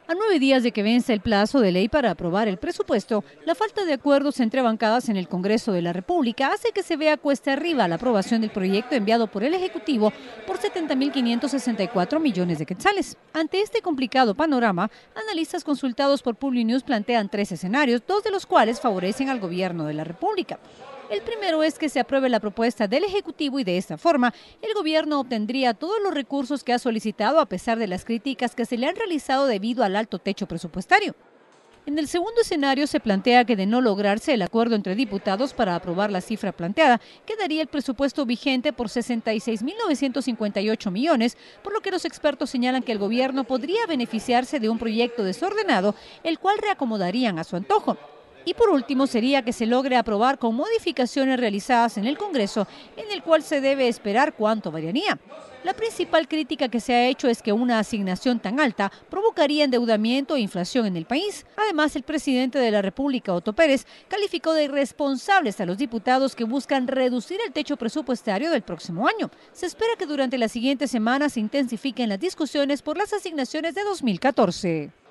A 9 días de que vence el plazo de ley para aprobar el presupuesto, la falta de acuerdos entre bancadas en el Congreso de la República hace que se vea cuesta arriba la aprobación del proyecto enviado por el Ejecutivo por 70.564 millones de quetzales. Ante este complicado panorama, analistas consultados por Publinews plantean 3 escenarios, 2 de los cuales favorecen al gobierno de la República. El primero es que se apruebe la propuesta del Ejecutivo y de esta forma el gobierno obtendría todos los recursos que ha solicitado a pesar de las críticas que se le han realizado debido al alto techo presupuestario. En el segundo escenario se plantea que de no lograrse el acuerdo entre diputados para aprobar la cifra planteada, quedaría el presupuesto vigente por 66.958 millones, por lo que los expertos señalan que el gobierno podría beneficiarse de un proyecto desordenado, el cual reacomodarían a su antojo. Y por último sería que se logre aprobar con modificaciones realizadas en el Congreso, en el cual se debe esperar cuánto variaría. La principal crítica que se ha hecho es que una asignación tan alta provocaría endeudamiento e inflación en el país. Además, el presidente de la República, Otto Pérez, calificó de irresponsables a los diputados que buscan reducir el techo presupuestario del próximo año. Se espera que durante las siguientes semanas se intensifiquen las discusiones por las asignaciones de 2014.